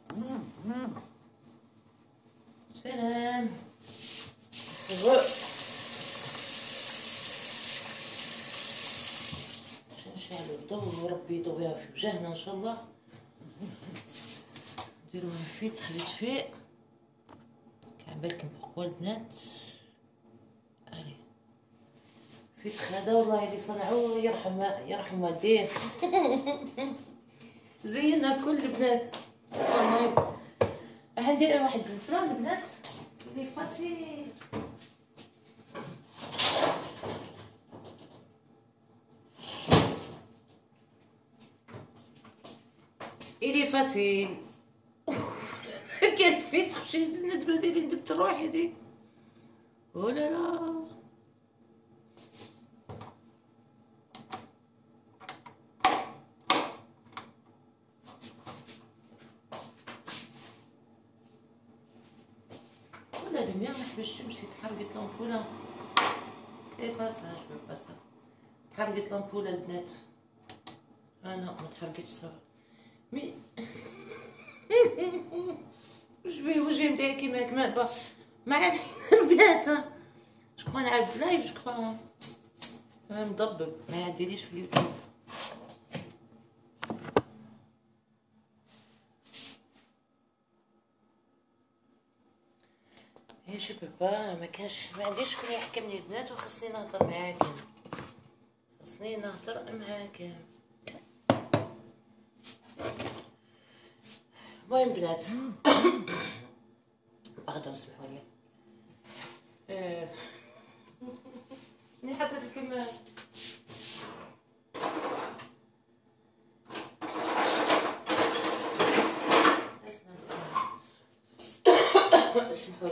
سلام. نشعلو الضو وربي يضويها في وجهنا ان شاء الله. نديروها في تخليط كان بالكم بقوا البنات. الي فيت هذا والله اللي صنعوه يرحم والديه. زينا كل البنات. المهم عندي واحد الفلان البنات اللي فاسي إلي فاسيل. كيف فيت مشيت الندبة ديالي ندبت روحي دي. ولا لا ولا المياه محبش تمشي تحرقت لامبولة. اي باساج باسا تحرقت لامبولة البنات. انا ما تحرقتش صافي مي. واش بيه وجهي مداير كيما هكا ما علينا البنات. شكون نعاود لايف شكون مضبب ما يعديليش في اليوتيوب. يا جو بابا ما كانش ما عنديش شكون يحكمني البنات وخصني نهضر معاكم. خصني نهضر معاكم. المهم بنات. باردون سمحولي. ملي حطيت لكم اسمحولي.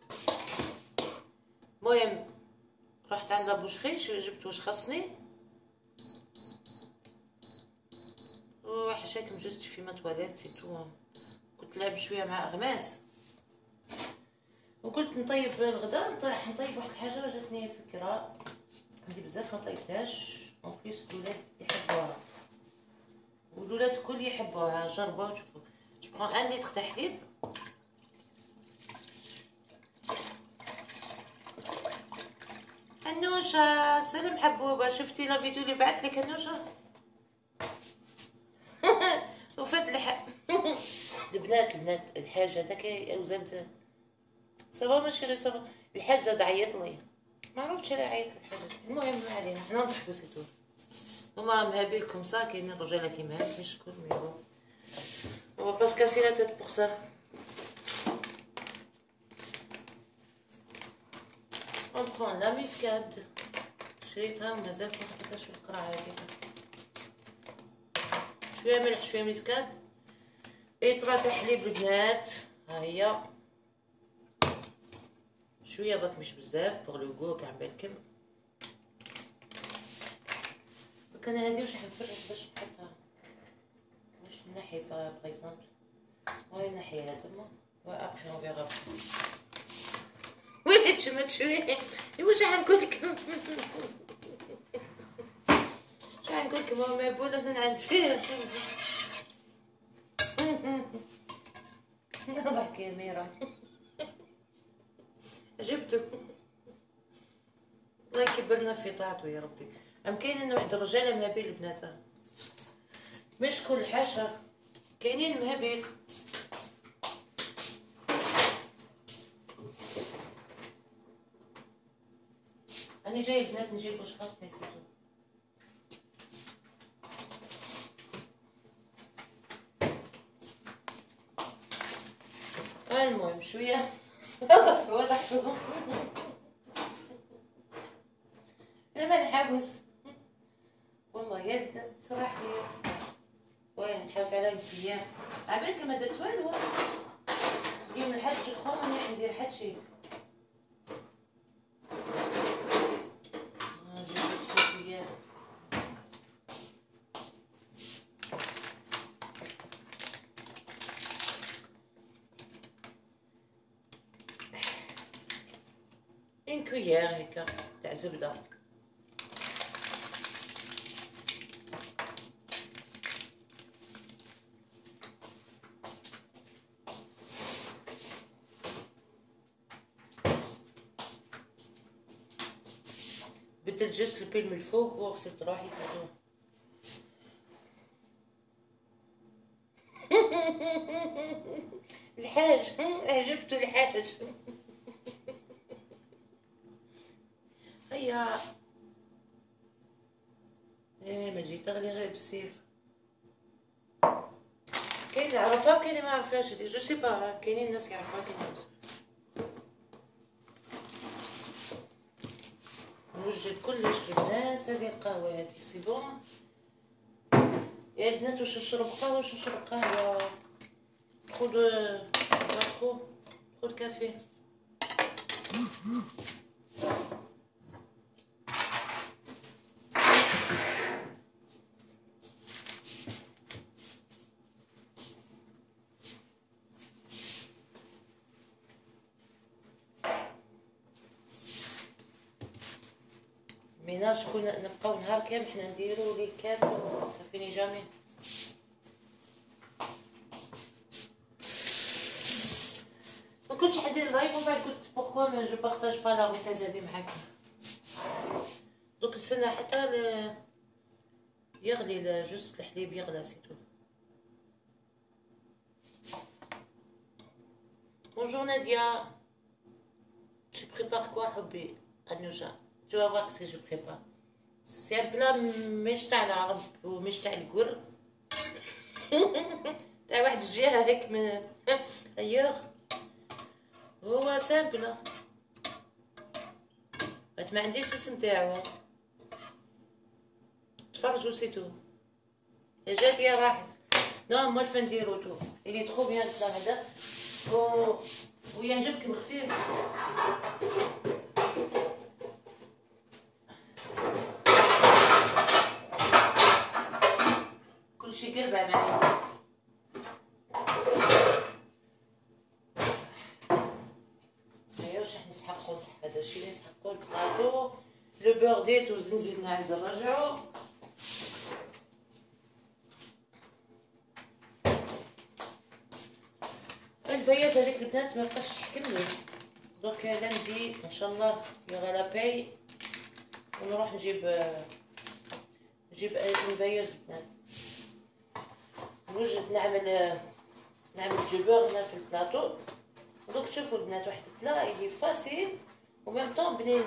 المهم رحت عند بوشخيش جبت واش خصني وحشاكم جزت في مطوالات سيتو. كنت لعب شويه مع اغماس وقلت نطيب الغدا نطيب واحد الحاجه جاتني فكره عندي بزاف ما طيبتهاش اون بليس الولاد يحبوها والولاد الكل يحبوها. جربوها وشوفوا. جو برون ان لتر تاع حليب هنوشه. سلام حبوبه شفتي لا فيديو اللي بعثت لك هنوشه. وفات البنات الحاجه هذاك اوزان صافا ماشي غير صافا. الحاج زاد عيط لي ما عرفتش علاه عيط الحاجه. المهم ما علينا حنا نضحكوا سيتو. هما مهابيلكم صا كاينين الرجاله كيما هاد ماشي شكون ميرو هو باس كاسي لا تيت بوغ سا. اون برون لا ميسكاد شريتها ومازالت ما حطيتهاش في القرعه هذيك. شويه ملح شويه ميسكاد لتر تاع حليب البنات. ها هي شويه باك مش بزاف بوغ لو غو كاع بالكم. دوك انا هادي واش حنفرغ باش نحطها واش نحي باغ اكزومبل وين نحي هادوما و ابخي اون فيغا. وين تشمت شويه واش غنقول لكم. واش غنقول لكم ما بولا من عند فيه. ضحك يا ميرا. جبتو الله يكبرنا في طاعته يا ربي. كاينين واحد الرجاله مهابيل البنات مش كل حاجه كاينين مهابيل. انا جاي البنات نجيب واش خاصني سيتو. المهم شويه ضحكوا انا ما نحاوس والله يا البنات صراحه وين نحاوس على الفيام عبالك ما درت والو. اليوم الحاج الخوم ماني ندير حتى شي. ان كويير هكا تاع زبده. بدلت جست البيل من الفوق وغسلت روحي سيتو. الحاج عجبته الحاج. هيا ما تجي تغلي غير بالسيف. كاين اللي عرفها وكاين اللي ما عرفهاش، جو سي با، كاينين ناس يعرفوها كاين ناس. نوجد كلش البنات. هذه القهوة هذه سي بون يا البنات. واش نشرب قهوة واش نشرب قهوة؟ خذ كافي. ميناش كنا نبقاو نهار كامل حنا نديرو ليل كامل صافيني جامي. ما كنتش حدير لايف ومن بعد قلت بوركوا ما جو بارطاج با لا ريسيت هادي معاكم. دوك نستنى حتى يغلي جوست الحليب يغلى سيتو. Bonjour Nadia. Tu prépares quoi حبي؟ أنوشا. Tu vas voir ce que je prépare. C'est un plat مش تاع العرب ومش تاع الكل. تاع واحد الجهة هيك من أيوه. هو سامبل. ما عنديش الاسم تاعو. تفرجوا سيتو. جات يا راحت. نو مال فين نديرو تو. اللي تخو بيان البلا هذا. ويعجبكم خفيف. كل شي قربع معايا. هيا واش راح نسحقو هذا الشيء نسحقو البلاطو. لو بور ديتو نزيد نعاود نرجعو. الفياج هذيك البنات ما بقاش تحكمني. دوك لندي ان شاء الله يغا لاباي ونروح نجيب الفياج البنات. نوجد نعمل جبور هنا في البلاطو. دوك تشوفوا البنات واحد البلا اللي فاسيل وميم طون بنين.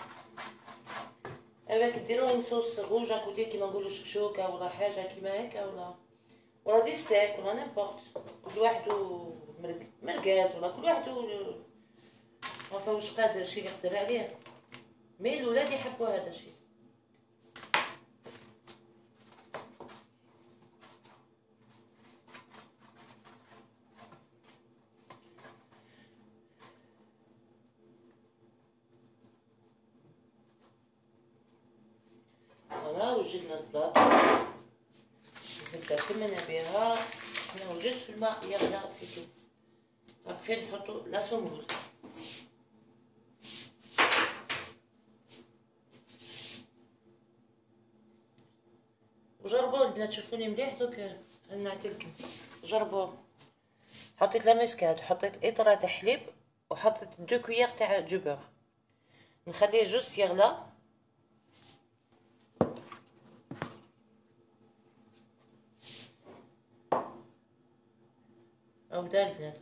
هذاك ديروا ان صوص روج اكوتي كيما نقولوا شكشوكه ولا حاجه كيما هكا ولا دي ستيك ولا نيمبورط. كل واحد مرقاز ولا كل واحد عارفه واش قادر شي يقدر عليه. مي الولاد يحبوا هذا الشيء. فوالا وجدنا البلاطو. الزبده كملنا بها. انا وجدت في الماء يغلى سيتو. ابخي نحطو لا سمول. وجربوا البنات تشوفوني مليح دوك نعطيلكم. جربوا. حطيت لا مسكات وحطيت اطره تاع حليب وحطيت 2 كويير تاع جبر. نخليه جوست يغلى. او بدا البنات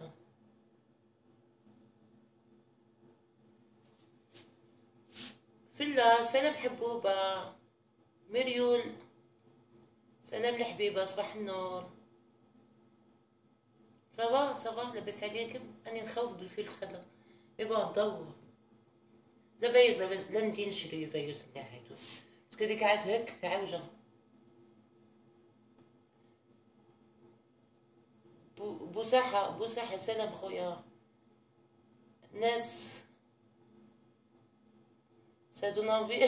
فلا. سلام حبوبه مريول. سلام الحبيبه صباح النور. صافا لاباس عليكم؟ راني نخوف بالفلتر هذا مي بون ضو. لا فايز لا ندي نشري فايز تاع هادو باسكو ديك عاد هاك عاوجه. بوساحه سلام خويا ناس ça donne envie.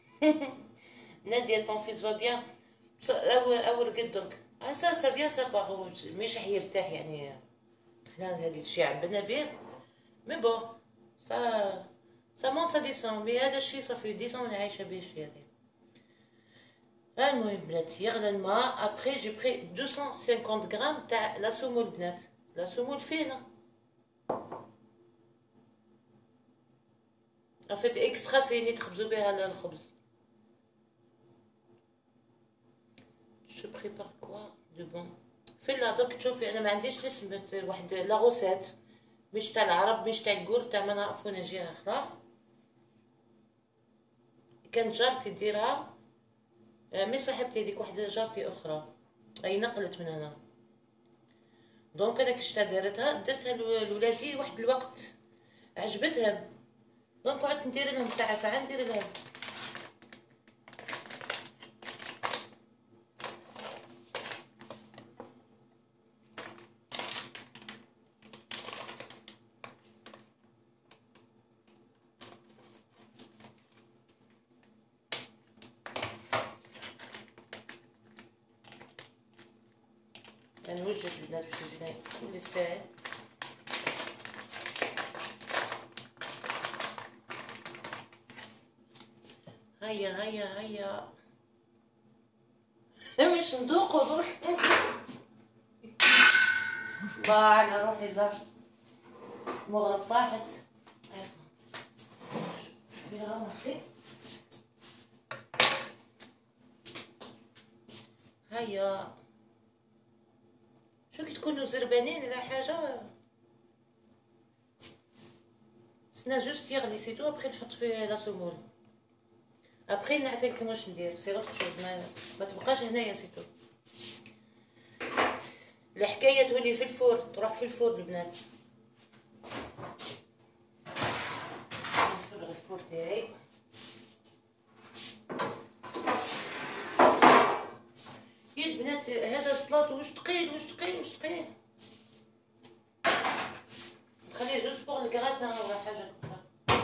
Nadia ton fils va bien. أول قدك ça vient ça part مش حيرتاح يعني. حنا هادي الشي عبنا به مي بون ça monte ça descend. مي هذا الشي صافي 10 وانا عايشه به الشي هذا. المهم بنات يغلى الماء. ابخي جي بري 250 غرام تاع لا سمول بنات. لا سمول فينا en fait اكسترا فين تخبزوا بها الخبز. جو بريبار كوا دو بون فيلا دوك تشوفي انا ما عنديش الاسم واحد لا غوسيت مش تاع العرب مش تاع الكور تاع ما نعرفو نجيها خلا كانت جارتي ديرها مي صاحبتي هذيك واحده جارتي اخرى اي نقلت من هنا دونك انا كشتا درتها لولادي واحد الوقت عجبتهم دونك قعدت ندير لهم ساعه ساعه ندير لهم يعني وجهت البنات باش يجينا كل ساعه هيا هيا هيا مش ندوقو درك الله على روحي لا مغرف طاحت بيها مصي هيا شو كي تكونوا زربانين ولا حاجه سنا جوست يغلي سيتو ابخي نحط فيه لا سمول ابخي نعطيكم واش ندير سي لوطر شوز ما تبقاش هنايا سيتو الحكايه تولي في الفور تروح في الفور البنات نفرغ الفور تاعي يا البنات هذا البلاطو واش ثقيل واش ثقيل واش ثقيل نخليه جوست بوغ الكراتان ولا حاجه كبسه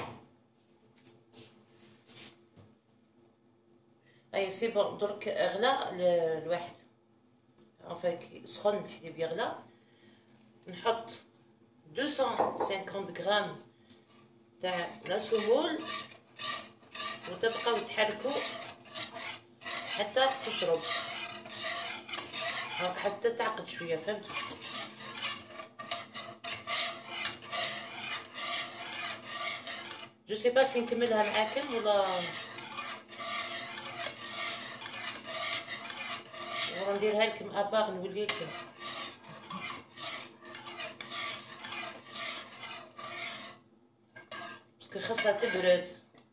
اي سي بون درك غلا الواحد عفاك سخن الحليب يغلى نحط 250 غرام تاع لا سمول وتبقاو تحركوا حتى تشرب حتى تعقد شويه فهمت جو سي با سي نكملها معاكم ولا نديرها لكم اباغ نولي لكم باسكو خاصها تبرد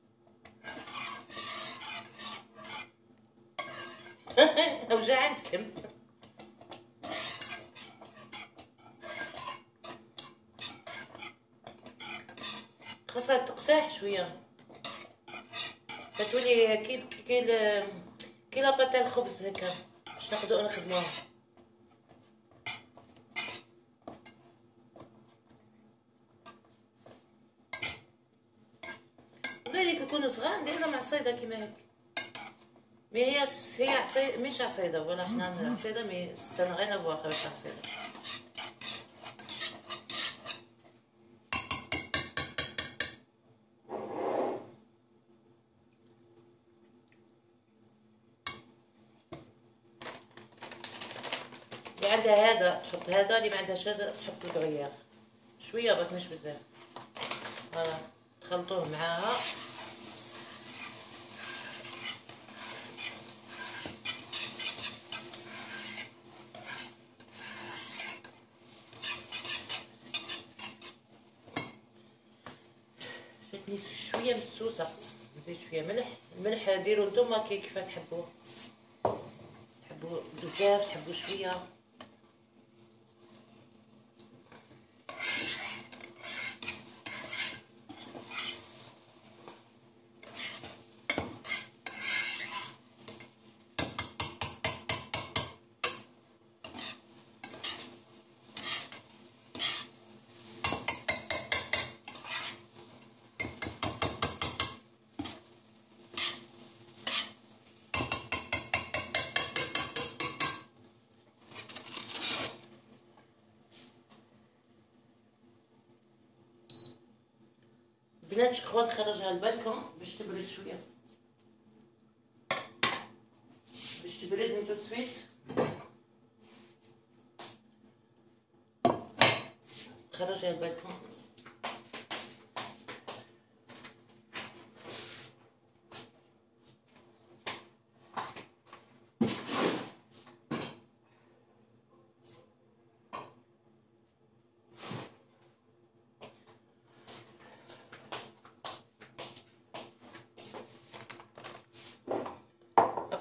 اوجع عندكم خاصها تقساح شويه فتولي كي لاباط تاع الخبز هكا باش ناخدو نخدموها ولادي يكونوا صغار نديرها مع الصيده كيما هيك مي هي عصيده مش عصيده ولا حنا عصيده مي سان غين افواغ avec عصيده اللي عندها هذا تحط هذا اللي ما عندهاش هذا تحط الكرياغ شويه برك مش بزاف فوالا تخلطوه معاها جاتني شويه مسوسه نزيد شويه ملح الملح ديروا نتوما كيف تحبوه تحبوا بزاف تحبوا شويه بنات شكون نخرجها للبالكون باش تبرد شويه باش تبردني تو سويت نخرجها للبالكون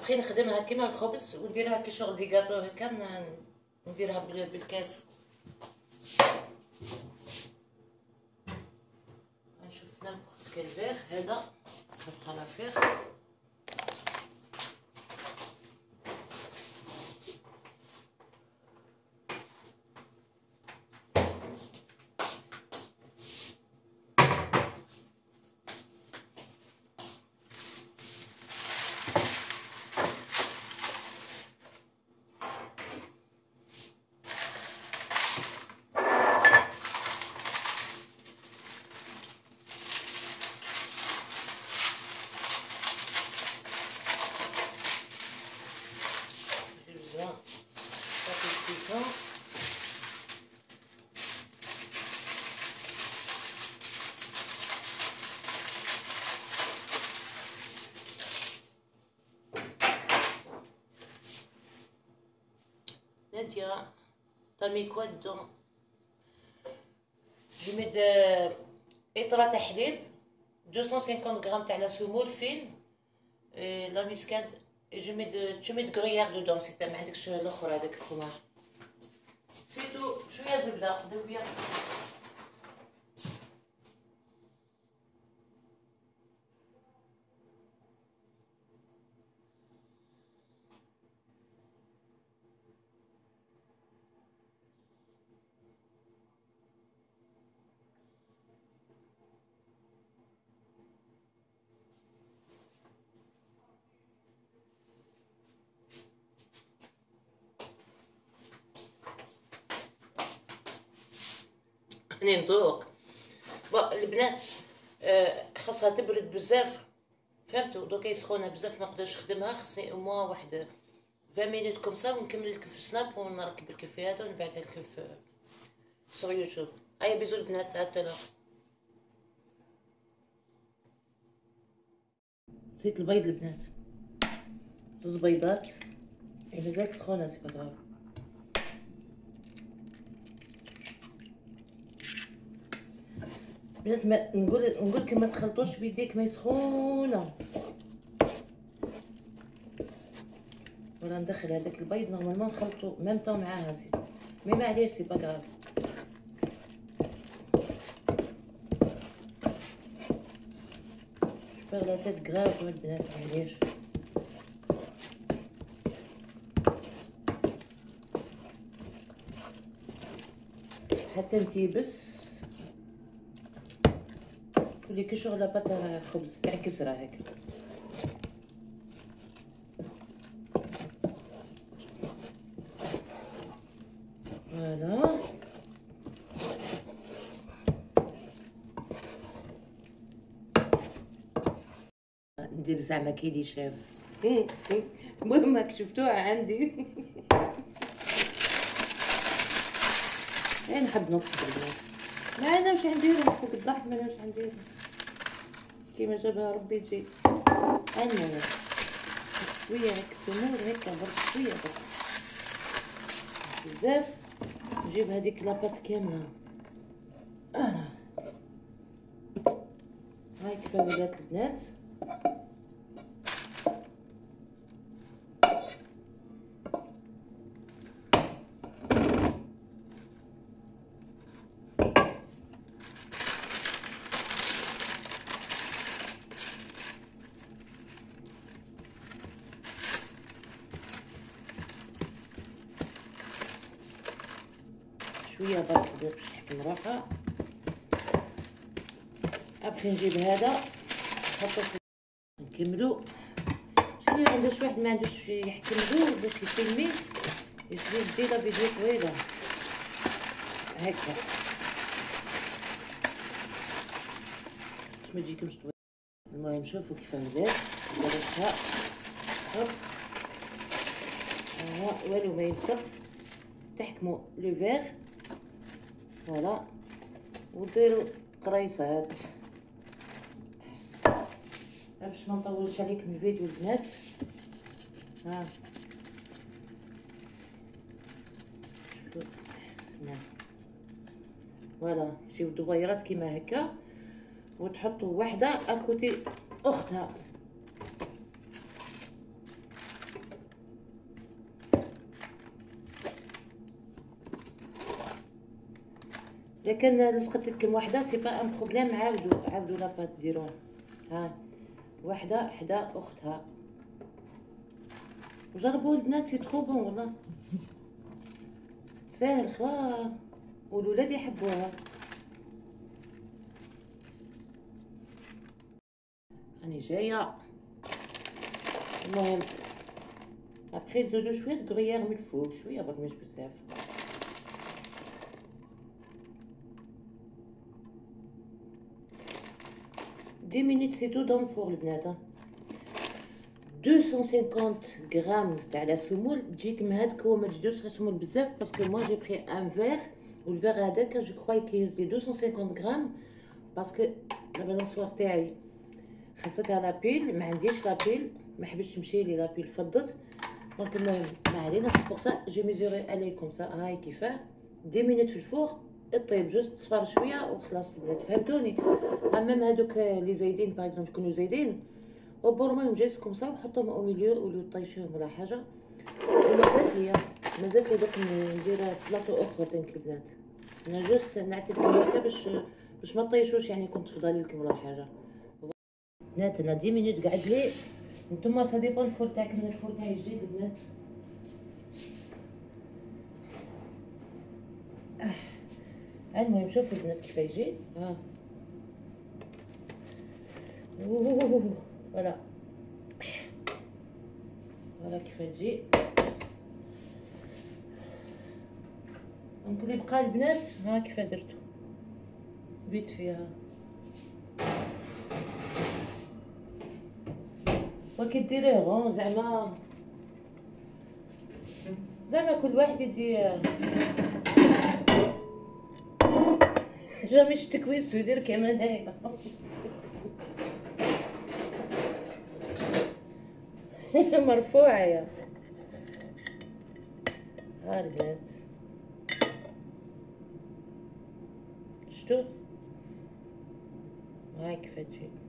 ابخي نخدمها كيما الخبز ونديرها كي شغل دي كاطو هكا، نديرها بالكاس. نشوف ناخذ كالفيغ هذا صفقه لافيغ. Nadia, t'as mis quoi dedans? Je mets de إطرة تحليب 250 غرام تاع لا سمول فين لا مسكاد. جو مي دو تو مي دو غريير دودون سي ما عندكش الاخر هذاك الفرماج. سيتو شويه زبده دوبيا. راني نذوق. البنات خاصها تبرد بزاف، فهمتوا؟ دوكا يسخونها بزاف ما نقدرش نخدمها، خصني اوموا واحد 20 مينوت كومسا ونكمل لكم في سناب ونركب لكم في هذا ونبعثها لكم في سور يوتيوب. هيا بيزو البنات، عاد زيت البيض البنات، 2 بيضات مازالت سخونه سي با غاف. بنات ما نقول لكم ما تخلطوش بيديك ما يسخونه. ولا ندخل هذاك البيض نورمالمون نخلطو ميم طون معاها زيت، مي معليش سي با غاف. جبر لا تيت غراف البنات معليش. حتى انتي بس تولي كي شغل لاباط خبز تاع كسره هكا. فوالا ندير زعما كي شاف. المهم راك شفتوها عندي. انا نحب نضحك البنات، ما انا واش ندير فوق الضحك، ما انا واش ندير كيما جابها ربي تجي. انا شويه هيك سمور هكا برك شويه برك بزاف. نجيب هذيك لاباط كامله. انا هاي كيفاه ولات البنات. شويه برك باش تحكم روحها. ابخي نجيب هذا نحطو في نكملو. شنو عندوش واحد ما عندوش يحكملو باش يفيلمي يجي تجي لا فيديو طويله هكا باش ما تجيكمش طويله. المهم شوفوا كيف ندير درتها هوب ها والو ما يلصق. تحكموا لو فيغ فوالا وديروا قريصات باش ما نطولش عليكم الفيديو البنات. ها شوفوا بسم فوالا جيو دويرات كيما هكا وتحطوا وحده اكوتي اختها. الا كان لصقت لكم وحده سي با ان بروبليم، عاودوا لاباط ديروها. ها وحده حدا اختها، وجربوا البنات سي ترو بون والله، ساهل خلاص، والولاد يحبوها. راني جايه. المهم ابخي تزودو شويه كغيير من الفوق، شويه برك مش بزاف. دي مينوت سي تو دون فور البنات. 250 غرام تاع لا سمول تجيك مهدك، وما تجدوش سمول بزاف باسكو موا جي بري ان فيغ، والفيغ هذاك جو كخوا كيهز لي 250 غرام، باسكو لا بالانسوار تاعي خاصتها لابيل، ما عنديش لابيل، ما حبيتش تمشي لي لابيل فضت، دونك المهم ما علينا. سي بور سا جي ميزوري عليه كوم سا، هاي كيفاه. 10 مينوت في الفوغ الطيب، جوست تصفر شويه وخلاص البنات، فهمتوني؟ ميم هادوك لي زايدين باغ اكزومبل يكونوا زايدين وبورمهم جيست كوم سا وحطهم او ميليو ولو طيشهم ولا حاجه. مازالت لي دوك ندير بلاطو اخر دينك البنات، انا جوست نعتلكم هكا باش ما طيشوش، يعني كنت تفضلي لكم ولا حاجه. بنات انا 10 مينوت قعد لي، نتوما سا ديبون الفور تاعكم، من الفور تاعي جديد البنات. المهم شوفوا البنات كيف يجي. ها فوالا فوالا كيف تجي. دونك اللي بقى البنات ها كيف درتو بيت فيها، وكي ديريه غون زعما كل واحد يدير جامي تكويس ويدير كيما هنايا. مرفوعه يا ها البنات، شتو هاي كيف تجي.